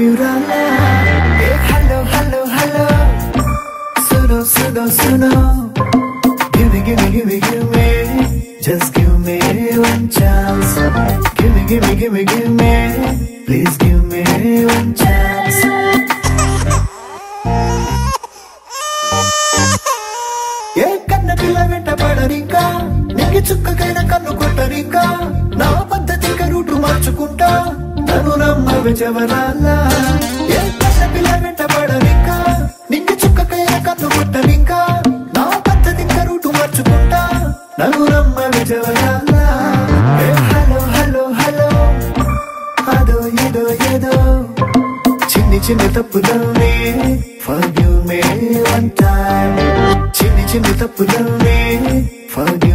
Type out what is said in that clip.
ప్రియురాలా hello hello hello suno suno suno give me give me give me give me just give me one chance give me give me give me give me please give me one chance ఏ కన్న పిల్ల వెంట పడనికా నీకు చుక్కకైన కన్ను కొట్టనికా నా పద్ధతిగా route మార్చుకుంటా నన్ను నమ్మవే జవరాలా ఏ కన్న పిల్ల వెంట పడనికా నీకు చుక్కకైన కన్ను కొట్టనికా నా పద్ధతిగా రూటు మార్చుకుంటా నన్ను నమ్మవే జవరాలా హలో హలో హలో అదో ఏదో ఏదో చిన్ని చిన్ని తప్పులనే forgive me one time చిన్ని చిన్ని తప్పులనే forgive